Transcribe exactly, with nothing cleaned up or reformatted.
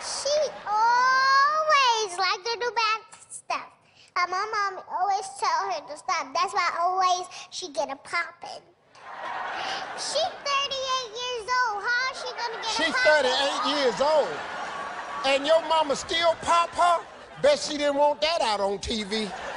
She always like to do bad stuff. Uh, my mom always tell her to stop. That's why always she get a poppin'. She's thirty-eight years old. How is she gonna get She's a poppin'? thirty-eight years old. And your mama still pop her? Bet she didn't want that out on T V.